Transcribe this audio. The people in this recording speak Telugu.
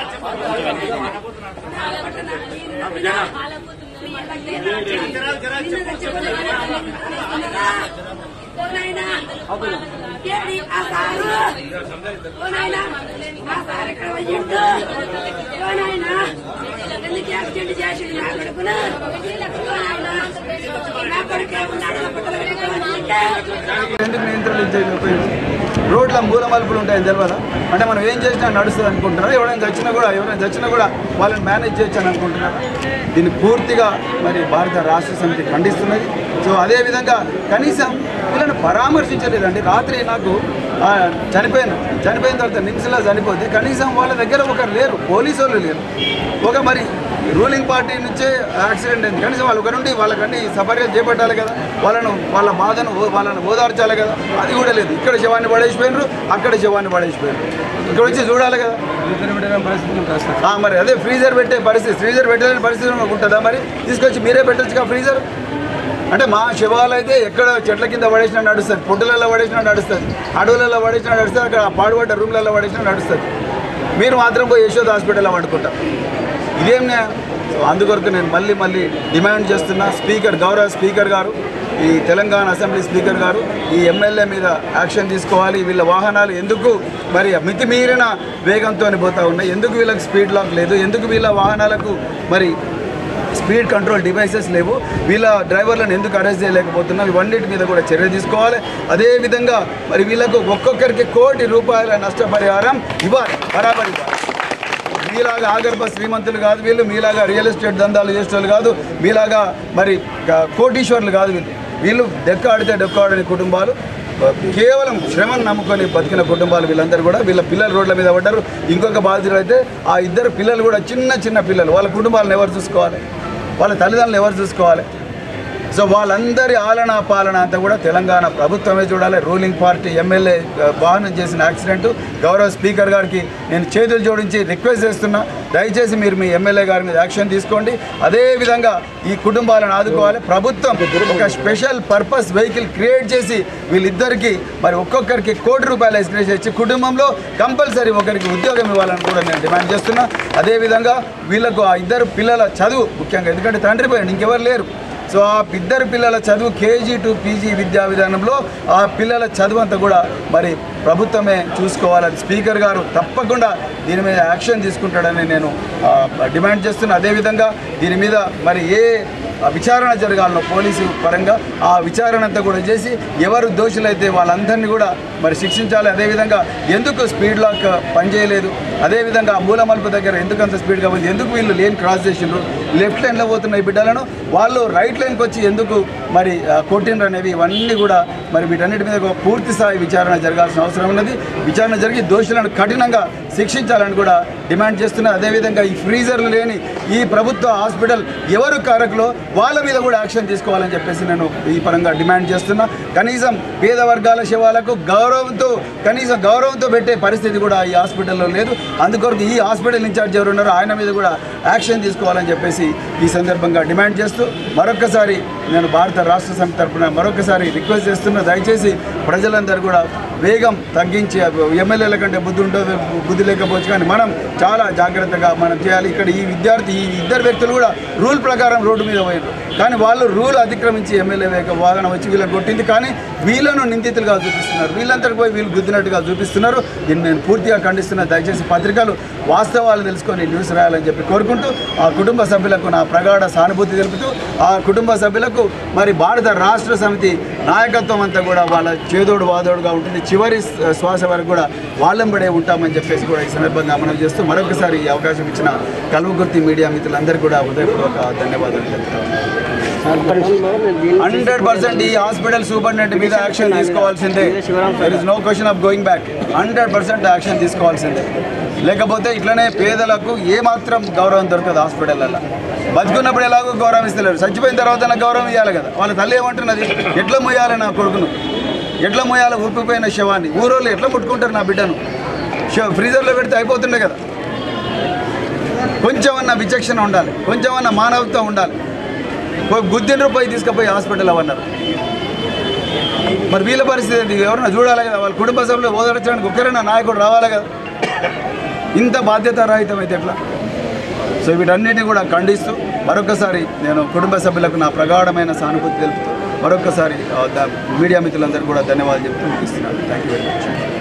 రోడ్ల మూల మలుపులు ఉంటాయని తెలియదా? అంటే మనం ఏం చేసినా నడుస్తుంది అనుకుంటున్నారా? ఎవరైనా చచ్చినా కూడా వాళ్ళని మేనేజ్ చేయొచ్చని అనుకుంటున్నారా? దీన్ని పూర్తిగా మరి భారత రాష్ట్ర సమితి ఖండిస్తున్నది. సో అదేవిధంగా కనీసం వీళ్ళని పరామర్శించలేదండి. రాత్రి నాకు చనిపోయిన తర్వాత నిమ్స్లో చనిపోతే కనీసం వాళ్ళ దగ్గర ఒకరు లేరు, పోలీసు వాళ్ళు లేరు. ఒక మరి రూలింగ్ పార్టీ నుంచే యాక్సిడెంట్ అయింది, కనీసం వాళ్ళు ఒకరుండి వాళ్ళకన్నీ సపర్యలు చేపట్టాలి కదా, వాళ్ళ బాధను వాళ్ళని ఓదార్చాలి కదా, అది కూడా లేదు. ఇక్కడ శవాన్ని పడేసిపోయినారు, అక్కడ శవాన్ని పడేసిపోయినారు. ఇక్కడ వచ్చి చూడాలి కదా. మరి అదే ఫ్రీజర్ పెట్టే పరిస్థితి, ఫ్రీజర్ పెట్టలేని పరిస్థితి ఉంటుందా? మరి తీసుకొచ్చి మీరే పెట్టొచ్చుగా ఫ్రీజర్. అంటే మా శవాలు అయితే ఎక్కడ చెట్ల కింద పడేసినా నడుస్తుంది, పొట్టులలో పడేసినా నడుస్తుంది, అడవులలో పడేసినా నడుస్తుంది, అక్కడ పాడుపడ్డ రూమ్లలో పడేసినా నడుస్తుంది. మీరు మాత్రం పోయి యశోద హాస్పిటల్లో పడుకుంటారు. ఇదేం అందుకొరకు నేను మళ్ళీ డిమాండ్ చేస్తున్నా, గౌరవ స్పీకర్ గారు, ఈ తెలంగాణ అసెంబ్లీ స్పీకర్ గారు ఈ ఎమ్మెల్యే మీద యాక్షన్ తీసుకోవాలి. వీళ్ళ వాహనాలు ఎందుకు మరి మితిమీరిన వేగంతో పోతూ ఉన్నాయి? ఎందుకు వీళ్ళకి స్పీడ్ లాక్ లేదు? ఎందుకు వీళ్ళ వాహనాలకు మరి స్పీడ్ కంట్రోల్ డివైసెస్ లేవు? వీళ్ళ డ్రైవర్లను ఎందుకు అరెస్ట్ చేయలేకపోతున్నాం? ఇవన్నిటి మీద కూడా చర్య తీసుకోవాలి. అదేవిధంగా మరి వీళ్ళకు ఒక్కొక్కరికి ₹1 కోటి నష్టపరిహారం ఇవ్వాలి, బరాబర్ ఇవ్వాలి. మీలాగా ఆగర్భ శ్రీమంతులు కాదు వీళ్ళు, మీలాగా రియల్ ఎస్టేట్ దందాలు చేసేవాళ్ళు కాదు, మీలాగా మరి కోటీశ్వర్లు కాదు వీళ్ళు డెక్కాడితే డెక్కాడని కుటుంబాలు, కేవలం శ్రమను నమ్ముకొని బతికిన కుటుంబాలు వీళ్ళందరూ కూడా. వీళ్ళ పిల్లలు రోడ్ల మీద పడ్డారు. ఇంకొక బాధితులు అయితే ఆ ఇద్దరు పిల్లలు కూడా చిన్న పిల్లలు. వాళ్ళ కుటుంబాలను ఎవరు చూసుకోవాలి? వాళ్ళ తల్లిదండ్రులు ఎవరు చూసుకోవాలి? సో వాళ్ళందరి ఆలనా పాలన అంతా కూడా తెలంగాణ ప్రభుత్వమే చూడాలి. రూలింగ్ పార్టీ ఎమ్మెల్యే వాహనం చేసిన యాక్సిడెంట్ గౌరవ స్పీకర్ గారికి నేను చేతులు జోడించి రిక్వెస్ట్ చేస్తున్నా, దయచేసి మీరు మీ ఎమ్మెల్యే గారి మీద యాక్షన్ తీసుకోండి. అదేవిధంగా ఈ కుటుంబాలను ఆదుకోవాలి. ప్రభుత్వం ఒక స్పెషల్ పర్పస్ వెహికల్ క్రియేట్ చేసి వీళ్ళిద్దరికీ మరి ఒక్కొక్కరికి ₹1 కోటి ఎక్స్గ్రేషన్ ఇచ్చి కుటుంబంలో కంపల్సరీ ఒకరికి ఉద్యోగం ఇవ్వాలని కూడా నేను డిమాండ్ చేస్తున్నా. అదేవిధంగా వీళ్ళకు ఆ ఇద్దరు పిల్లల చదువు ముఖ్యంగా, ఎందుకంటే తండ్రి పోయింది, ఇంకెవరు లేరు. సో ఆ ఇద్దరు పిల్లల చదువు KG to PG విద్యా విధానంలో ఆ పిల్లల చదువు అంతా కూడా మరి ప్రభుత్వమే చూసుకోవాలని స్పీకర్ గారు తప్పకుండా దీని మీద యాక్షన్ తీసుకుంటాడని నేను డిమాండ్ చేస్తున్నా. అదేవిధంగా దీని మీద మరి ఏ విచారణ జరగాలనో పోలీసు పరంగా ఆ విచారణ అంతా కూడా చేసి ఎవరు దోషులైతే వాళ్ళందరినీ కూడా మరి శిక్షించాలి. అదేవిధంగా ఎందుకు స్పీడ్ లాక్ పనిచేయలేదు, అదేవిధంగా మూల మలుపు దగ్గర ఎందుకు అంత స్పీడ్గా ఉంది, ఎందుకు వీళ్ళు లేన్ క్రాస్ చేసిండ్రు, లెఫ్ట్ లైన్లో పోతున్న ఈ బిడ్డలను వాళ్ళు రైట్ లైన్కి వచ్చి ఎందుకు మరి కొట్టిండ్రు అనేవి ఇవన్నీ కూడా మరి వీటన్నిటి మీద పూర్తి స్థాయి విచారణ జరగాల్సిన అవసరం ఉన్నది. విచారణ జరిగి దోషులను కఠినంగా శిక్షించాలని కూడా డిమాండ్ చేస్తున్నారు. అదేవిధంగా ఈ ఫ్రీజర్లు లేని ఈ ప్రభుత్వ హాస్పిటల్ ఎవరు కారకులో వాళ్ళ మీద కూడా యాక్షన్ తీసుకోవాలని చెప్పేసి నేను ఈ పరంగా డిమాండ్ చేస్తున్నా. కనీసం పేద వర్గాల శవాలకు కనీసం గౌరవంతో పెట్టే పరిస్థితి కూడా ఈ హాస్పిటల్లో లేదు. అందుకొరకు ఈ హాస్పిటల్ ఇన్ఛార్జ్ ఎవరు ఉన్నారో ఆయన మీద కూడా యాక్షన్ తీసుకోవాలని చెప్పేసి ఈ సందర్భంగా డిమాండ్ చేస్తూ మరొకసారి నేను భారత రాష్ట్ర సమితి తరఫున మరొకసారి రిక్వెస్ట్ చేస్తున్నా, దయచేసి ప్రజలందరూ కూడా వేగం తగ్గించి ఎమ్మెల్యేల కంటే బుద్ధి లేకపోవచ్చు కానీ మనం చాలా జాగ్రత్తగా మనం చేయాలి. ఇక్కడ ఈ ఇద్దరు వ్యక్తులు కూడా రూల్ ప్రకారం రోడ్డు మీద పోయారు, కానీ వాళ్ళు రూల్ అతిక్రమించి ఎమ్మెల్యే వాదన వచ్చి వీళ్ళని కొట్టింది, కానీ వీళ్ళను నిందితులుగా చూపిస్తున్నారు, వీళ్ళంతటి పోయి వీళ్ళు గుద్దినట్టుగా చూపిస్తున్నారు. దీన్ని నేను పూర్తిగా ఖండిస్తున్నా. దయచేసి పత్రికలు వాస్తవాలు తెలుసుకొని న్యూస్ రాయాలని చెప్పి కోరుకుంటూ ఆ కుటుంబ సభ్యులకు నా ప్రగాఢ సానుభూతి తెలుపుతూ ఆ కుటుంబ సభ్యులకు మరి భారత రాష్ట్ర సమితి నాయకత్వం అంతా కూడా వాళ్ళ చేదోడు వాదోడుగా ఉంటుంది, చివరి శ్వాస వరకు కూడా వాళ్ళంబడే ఉంటామని చెప్పేసి కూడా ఈ సందర్భంగా మనం చేస్తూ మరొకసారి ఈ అవకాశం ఇచ్చిన కల్వకుర్తి మీడియా మిత్రులందరికీ కూడా హృదయపూర్వక ధన్యవాదాలు తెలుపుతాను. 100% ఈ హాస్పిటల్ సూపరింటెండెంట్ మీద యాక్షన్ తీసుకోవాల్సిందే. There is no question of going back. 100% action తీసుకోవాల్సిందే. లేకపోతే ఇట్లనే పేదలకు ఏమాత్రం గౌరవం దొరకదు హాస్పిటల్లో. బతుకున్నప్పుడు ఎలాగో గౌరవం ఇస్తలేరు, చచ్చిపోయిన తర్వాత నాకు గౌరవం ఇవ్వాలి కదా. వాళ్ళ తల్లి ఏమంటున్నది, ఎట్లా మోయాలి నా కొడుకును, ఎట్లా మోయాలి ఉప్పిపోయిన శవాన్ని, ఊరోళ్ళు ఎట్లా ముట్టుకుంటారు నా బిడ్డను, ఫ్రీజర్లో పెడితే అయిపోతుండే కదా. కొంచెమన్నా విచక్షణ ఉండాలి, కొంచెమన్నా మానవత్వం ఉండాలి. ₹1 తీసుకుపోయి హాస్పిటల్ అవన్నారు. మరి వీళ్ళ పరిస్థితి ఏంటి? ఎవరన్నా చూడాలి కదా, వాళ్ళ కుటుంబ సభ్యులు ఓదార్చడానికి ఒక్కరైనా నాయకుడు రావాలి కదా. ఇంత బాధ్యతారహితం అయితే ఎట్లా? సో వీటన్నిటిని కూడా ఖండిస్తూ మరొకసారి నేను కుటుంబ సభ్యులకు నా ప్రగాఢమైన సానుభూతి తెలుపుతూ మరొకసారి మీడియా మిత్రులందరూ కూడా ధన్యవాదాలు చెప్తూ ముగిస్తున్నాను. Thank you very much.